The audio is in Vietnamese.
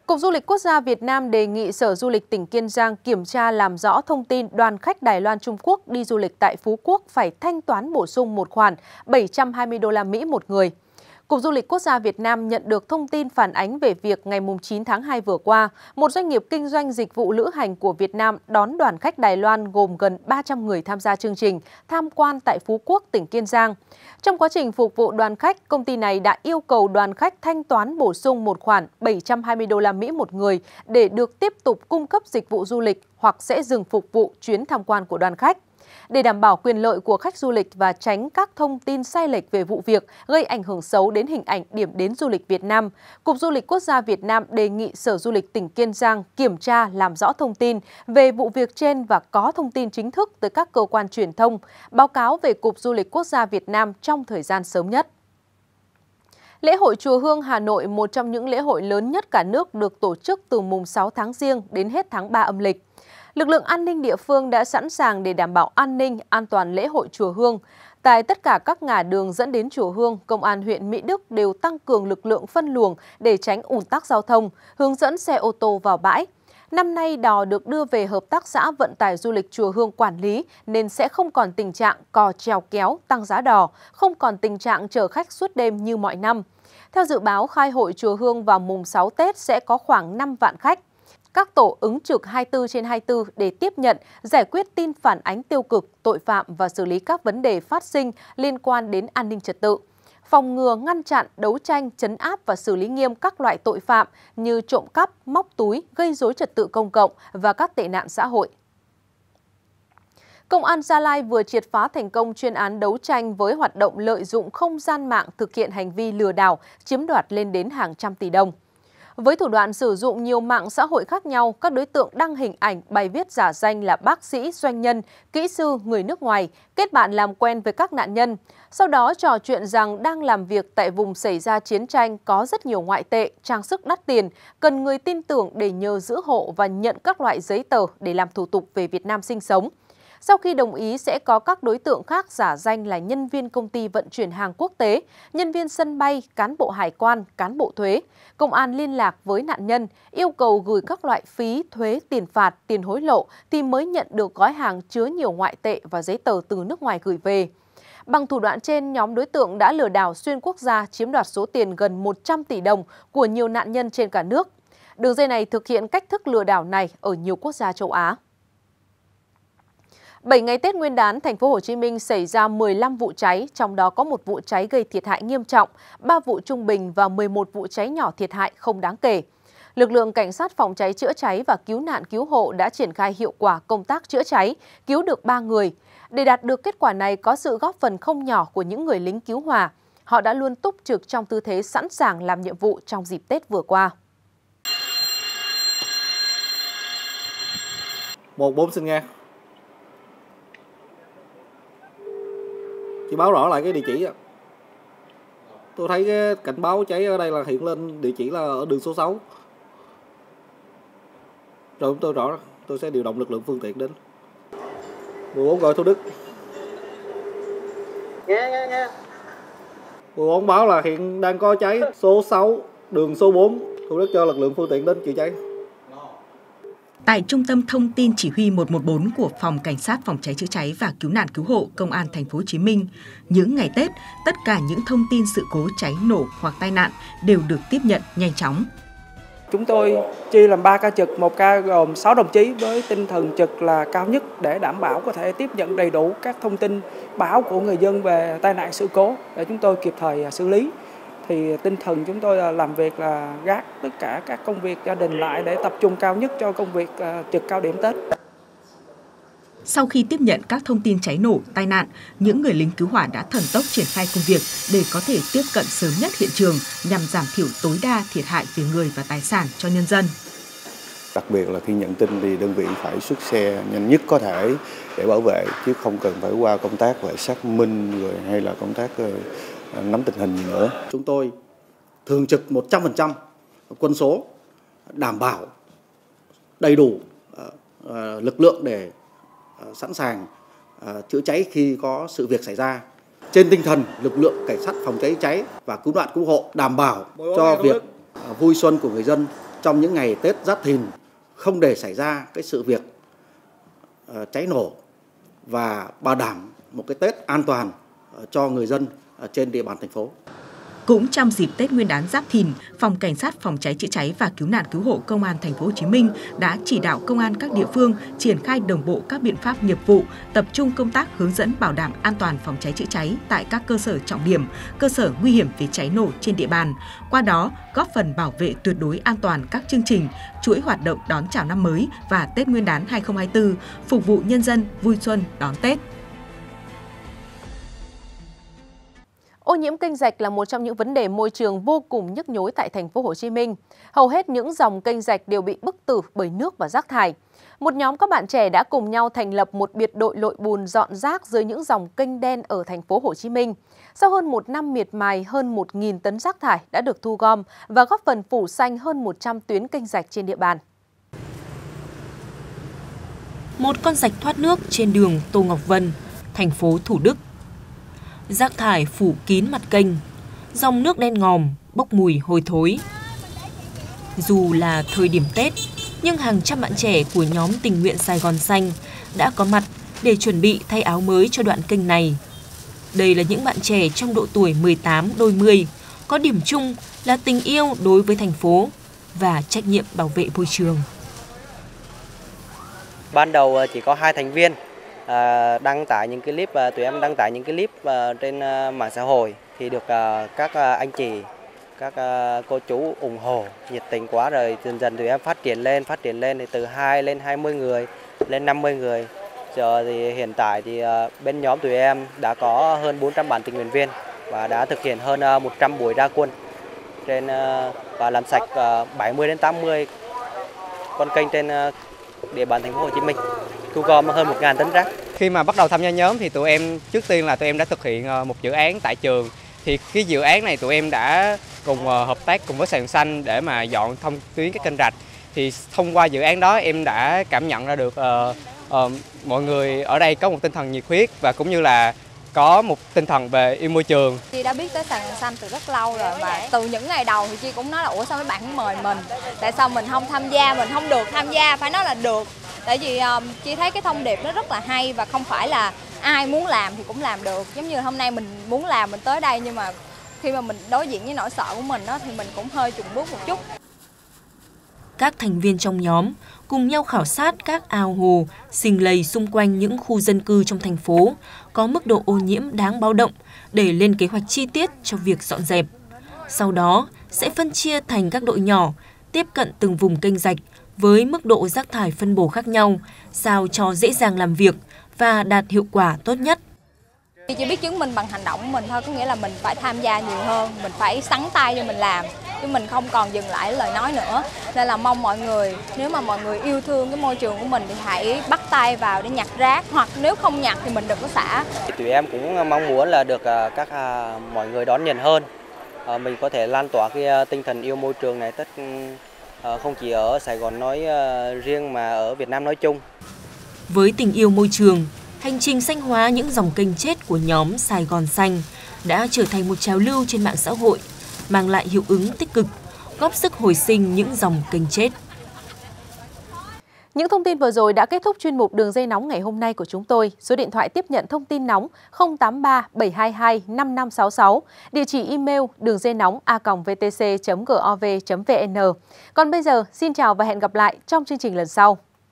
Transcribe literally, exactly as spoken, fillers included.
Cục Du lịch Quốc gia Việt Nam đề nghị Sở Du lịch tỉnh Kiên Giang kiểm tra làm rõ thông tin đoàn khách Đài Loan Trung Quốc đi du lịch tại Phú Quốc phải thanh toán bổ sung một khoản bảy trăm hai mươi đô la Mỹ một người. Cục Du lịch Quốc gia Việt Nam nhận được thông tin phản ánh về việc ngày chín tháng hai vừa qua, một doanh nghiệp kinh doanh dịch vụ lữ hành của Việt Nam đón đoàn khách Đài Loan gồm gần ba trăm người tham gia chương trình tham quan tại Phú Quốc, tỉnh Kiên Giang. Trong quá trình phục vụ đoàn khách, công ty này đã yêu cầu đoàn khách thanh toán bổ sung một khoản bảy trăm hai mươi đô la Mỹ một người để được tiếp tục cung cấp dịch vụ du lịch hoặc sẽ dừng phục vụ chuyến tham quan của đoàn khách. Để đảm bảo quyền lợi của khách du lịch và tránh các thông tin sai lệch về vụ việc gây ảnh hưởng xấu đến hình ảnh điểm đến du lịch Việt Nam, Cục Du lịch Quốc gia Việt Nam đề nghị Sở Du lịch tỉnh Kiên Giang kiểm tra làm rõ thông tin về vụ việc trên và có thông tin chính thức tới các cơ quan truyền thông, báo cáo về Cục Du lịch Quốc gia Việt Nam trong thời gian sớm nhất. Lễ hội Chùa Hương Hà Nội, một trong những lễ hội lớn nhất cả nước, được tổ chức từ mùng sáu tháng Giêng đến hết tháng ba âm lịch. Lực lượng an ninh địa phương đã sẵn sàng để đảm bảo an ninh, an toàn lễ hội Chùa Hương. Tại tất cả các ngã đường dẫn đến Chùa Hương, Công an huyện Mỹ Đức đều tăng cường lực lượng phân luồng để tránh ùn tắc giao thông, hướng dẫn xe ô tô vào bãi. Năm nay, đò được đưa về Hợp tác xã Vận tải Du lịch Chùa Hương quản lý nên sẽ không còn tình trạng cò trèo kéo tăng giá đò, không còn tình trạng chở khách suốt đêm như mọi năm. Theo dự báo, khai hội Chùa Hương vào mùng sáu Tết sẽ có khoảng năm vạn khách. Các tổ ứng trực hai mươi tư trên hai mươi tư để tiếp nhận, giải quyết tin phản ánh tiêu cực, tội phạm và xử lý các vấn đề phát sinh liên quan đến an ninh trật tự. Phòng ngừa, ngăn chặn, đấu tranh, trấn áp và xử lý nghiêm các loại tội phạm như trộm cắp, móc túi, gây rối trật tự công cộng và các tệ nạn xã hội. Công an Gia Lai vừa triệt phá thành công chuyên án đấu tranh với hoạt động lợi dụng không gian mạng thực hiện hành vi lừa đảo, chiếm đoạt lên đến hàng trăm tỷ đồng. Với thủ đoạn sử dụng nhiều mạng xã hội khác nhau, các đối tượng đăng hình ảnh, bài viết giả danh là bác sĩ, doanh nhân, kỹ sư, người nước ngoài, kết bạn làm quen với các nạn nhân. Sau đó trò chuyện rằng đang làm việc tại vùng xảy ra chiến tranh có rất nhiều ngoại tệ, trang sức đắt tiền, cần người tin tưởng để nhờ giữ hộ và nhận các loại giấy tờ để làm thủ tục về Việt Nam sinh sống. Sau khi đồng ý sẽ có các đối tượng khác giả danh là nhân viên công ty vận chuyển hàng quốc tế, nhân viên sân bay, cán bộ hải quan, cán bộ thuế. Công an liên lạc với nạn nhân, yêu cầu gửi các loại phí, thuế, tiền phạt, tiền hối lộ thì mới nhận được gói hàng chứa nhiều ngoại tệ và giấy tờ từ nước ngoài gửi về. Bằng thủ đoạn trên, nhóm đối tượng đã lừa đảo xuyên quốc gia chiếm đoạt số tiền gần một trăm tỷ đồng của nhiều nạn nhân trên cả nước. Đường dây này thực hiện cách thức lừa đảo này ở nhiều quốc gia châu Á. bảy ngày Tết Nguyên đán, thành phố Hồ Chí Minh xảy ra mười lăm vụ cháy, trong đó có một vụ cháy gây thiệt hại nghiêm trọng, ba vụ trung bình và mười một vụ cháy nhỏ thiệt hại không đáng kể. Lực lượng cảnh sát phòng cháy chữa cháy và cứu nạn cứu hộ đã triển khai hiệu quả công tác chữa cháy, cứu được ba người. Để đạt được kết quả này có sự góp phần không nhỏ của những người lính cứu hỏa. Họ đã luôn túc trực trong tư thế sẵn sàng làm nhiệm vụ trong dịp Tết vừa qua. một bốn xin nghe. Chị báo rõ lại cái địa chỉ ạ. Tôi thấy cái cảnh báo cháy ở đây là hiện lên địa chỉ là ở đường số sáu. Rồi tôi rõ, tôi sẽ điều động lực lượng phương tiện đến. mười bốn gọi Thủ Đức. Nghe nghe nghe. mười bốn báo là hiện đang có cháy số sáu, đường số bốn, Thủ Đức cho lực lượng phương tiện đến chữa cháy. Tại Trung tâm Thông tin Chỉ huy một một bốn của Phòng Cảnh sát Phòng cháy chữa cháy và Cứu nạn Cứu hộ Công an Thành phố Hồ Chí Minh, những ngày Tết, tất cả những thông tin sự cố cháy nổ hoặc tai nạn đều được tiếp nhận nhanh chóng. Chúng tôi chia làm ba ca trực, một ca gồm sáu đồng chí với tinh thần trực là cao nhất để đảm bảo có thể tiếp nhận đầy đủ các thông tin báo của người dân về tai nạn sự cố để chúng tôi kịp thời xử lý. Thì tinh thần chúng tôi làm việc là gác tất cả các công việc gia đình lại để tập trung cao nhất cho công việc trực cao điểm Tết. Sau khi tiếp nhận các thông tin cháy nổ, tai nạn, những người lính cứu hỏa đã thần tốc triển khai công việc để có thể tiếp cận sớm nhất hiện trường nhằm giảm thiểu tối đa thiệt hại về người và tài sản cho nhân dân. Đặc biệt là khi nhận tin thì đơn vị phải xuất xe nhanh nhất có thể để bảo vệ, chứ không cần phải qua công tác về xác minh rồi hay là công tác nắm tình hình gì nữa. Chúng tôi thường trực một trăm phần trăm quân số, đảm bảo đầy đủ uh, lực lượng để uh, sẵn sàng uh, chữa cháy khi có sự việc xảy ra. Trên tinh thần lực lượng cảnh sát phòng cháy cháy và cứu nạn cứu hộ đảm bảo cho việc uh, vui xuân của người dân trong những ngày Tết Giáp Thìn không để xảy ra cái sự việc uh, cháy nổ và bảo đảm một cái Tết an toàn uh, cho người dân uh, trên địa bàn thành phố. Cũng trong dịp Tết Nguyên đán Giáp Thìn, Phòng Cảnh sát Phòng cháy chữa cháy và Cứu nạn Cứu hộ Công an Thành phố Hồ Chí Minh đã chỉ đạo công an các địa phương triển khai đồng bộ các biện pháp nghiệp vụ, tập trung công tác hướng dẫn bảo đảm an toàn phòng cháy chữa cháy tại các cơ sở trọng điểm, cơ sở nguy hiểm về cháy nổ trên địa bàn. Qua đó, góp phần bảo vệ tuyệt đối an toàn các chương trình, chuỗi hoạt động đón chào năm mới và Tết Nguyên đán hai không hai tư, phục vụ nhân dân vui xuân đón Tết. Ô nhiễm kênh rạch là một trong những vấn đề môi trường vô cùng nhức nhối tại thành phố Hồ Chí Minh. Hầu hết những dòng kênh rạch đều bị bức tử bởi nước và rác thải. Một nhóm các bạn trẻ đã cùng nhau thành lập một biệt đội lội bùn dọn rác dưới những dòng kênh đen ở thành phố Hồ Chí Minh. Sau hơn một năm miệt mài, hơn một nghìn tấn rác thải đã được thu gom và góp phần phủ xanh hơn một trăm tuyến kênh rạch trên địa bàn. Một con rạch thoát nước trên đường Tô Ngọc Vân, thành phố Thủ Đức. Rác thải phủ kín mặt kênh, dòng nước đen ngòm, bốc mùi hôi thối. Dù là thời điểm Tết, nhưng hàng trăm bạn trẻ của nhóm tình nguyện Sài Gòn Xanh đã có mặt để chuẩn bị thay áo mới cho đoạn kênh này. Đây là những bạn trẻ trong độ tuổi mười tám đôi mươi, có điểm chung là tình yêu đối với thành phố và trách nhiệm bảo vệ môi trường. Ban đầu chỉ có hai thành viên. À, đăng tải những cái clip, à, tụi em đăng tải những cái clip à, trên à, mạng xã hội thì được à, các à, anh chị, các à, cô chú ủng hộ nhiệt tình quá, rồi dần dần tụi em phát triển lên, phát triển lên thì từ hai lên hai mươi người, lên năm mươi người. Giờ thì hiện tại thì à, bên nhóm tụi em đã có hơn bốn trăm bạn tình nguyện viên và đã thực hiện hơn à, một trăm buổi ra quân trên à, và làm sạch à, bảy mươi đến tám mươi con kênh trên à, địa bàn thành phố Hồ Chí Minh, thu gom hơn một nghìn tấn rác. Khi mà bắt đầu tham gia nhóm thì tụi em trước tiên là tụi em đã thực hiện một dự án tại trường. Thì cái dự án này tụi em đã cùng hợp tác cùng với Sài Gòn Xanh để mà dọn thông tuyến các kênh rạch. Thì thông qua dự án đó em đã cảm nhận ra được uh, uh, mọi người ở đây có một tinh thần nhiệt huyết và cũng như là có một tinh thần về yêu môi trường. Chi đã biết tới Sài Gòn Xanh từ rất lâu rồi và từ những ngày đầu thì Chi cũng nói là ủa sao mấy bạn không mời mình, tại sao mình không tham gia, mình không được tham gia, phải nói là được. Tại vì um, Chi thấy cái thông điệp nó rất là hay và không phải là ai muốn làm thì cũng làm được. Giống như hôm nay mình muốn làm mình tới đây, nhưng mà khi mà mình đối diện với nỗi sợ của mình đó, thì mình cũng hơi chùn bước một chút. Các thành viên trong nhóm cùng nhau khảo sát các ao hồ, xình lầy xung quanh những khu dân cư trong thành phố có mức độ ô nhiễm đáng báo động để lên kế hoạch chi tiết cho việc dọn dẹp. Sau đó sẽ phân chia thành các đội nhỏ, tiếp cận từng vùng kênh rạch với mức độ rác thải phân bổ khác nhau, sao cho dễ dàng làm việc và đạt hiệu quả tốt nhất. Chỉ biết chứng minh bằng hành động của mình thôi, có nghĩa là mình phải tham gia nhiều hơn, mình phải sắn tay cho mình làm, chứ mình không còn dừng lại lời nói nữa. Nên là mong mọi người, nếu mà mọi người yêu thương cái môi trường của mình thì hãy bắt tay vào để nhặt rác, hoặc nếu không nhặt thì mình đừng có xả. Tụi em cũng mong muốn là được các mọi người đón nhận hơn, mình có thể lan tỏa cái tinh thần yêu môi trường này tất không chỉ ở Sài Gòn nói riêng mà ở Việt Nam nói chung. Với tình yêu môi trường, hành trình xanh hóa những dòng kênh chết của nhóm Sài Gòn Xanh đã trở thành một trào lưu trên mạng xã hội, mang lại hiệu ứng tích cực, góp sức hồi sinh những dòng kênh chết. Những thông tin vừa rồi đã kết thúc chuyên mục Đường dây nóng ngày hôm nay của chúng tôi. Số điện thoại tiếp nhận thông tin nóng không tám ba bảy hai hai năm năm sáu sáu, địa chỉ email đường dây nóng a còng vê tê xê chấm gov chấm vê en. Còn bây giờ, xin chào và hẹn gặp lại trong chương trình lần sau.